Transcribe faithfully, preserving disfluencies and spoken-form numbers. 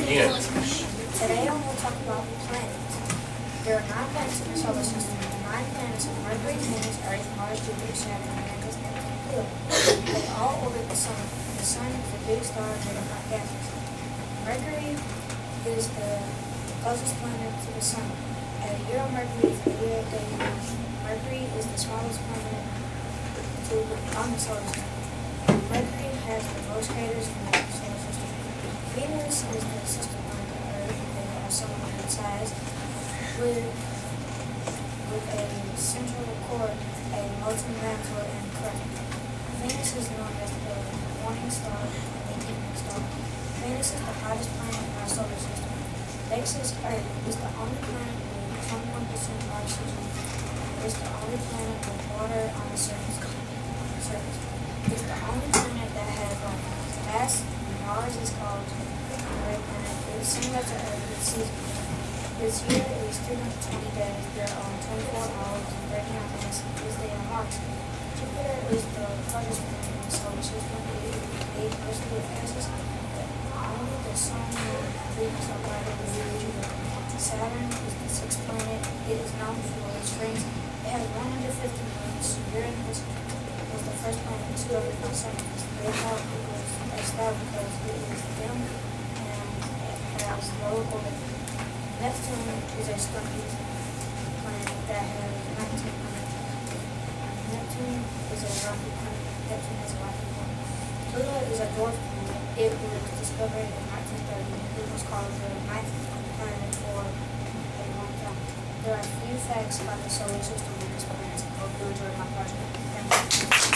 Again. Today I will talk about planets. There are nine planets in the solar system. The nine planets are Mercury, Venus, Earth, Mars, Jupiter, Saturn, Uranus, Neptune, and Pluto. They all orbit the Sun. The Sun is a big star made of hot gases. Mercury is the closest planet to the Sun. At a year on Mercury is eighty-eight days. Mercury is the smallest planet to, on the solar system. Mercury has the most craters in the solar system. Venus is the sister planet of Earth. They are similar in size, with, with a central core, a molten mantle, and crust. Venus is known as the morning star and the evening star. Venus is the hottest planet in our solar system. Next is Earth. It's the only planet with twenty-one percent oxygen. It's the only planet with water on the surface. surface. It's the only planet that has like mass. Mars is called the red planet. It's similar to Earth. It's seasonal. This year is three hundred twenty days. There are twenty-four hours and thirty-nine minutes this day on Mars. Jupiter is the largest planet in the solar system. It is eight percent of the fastest. Only the Sun and Venus are brighter than Jupiter. Saturn is the sixth planet. It is known for its rings. It has one hundred fifty moons. Uranus was the first planet to orbit the Sun. They thought it was a star because it is dim and it has low orbit. Neptune is a stumpy planet that has nineteen planets. Neptune is a rocky planet. Neptune has a rocky planet. Pluto is a dwarf planet. It was discovered in nineteen thirty. It was called the ninth planet for a long time. There are a few facts about the solar system and its planets. I hope you enjoyed my project. Thank you.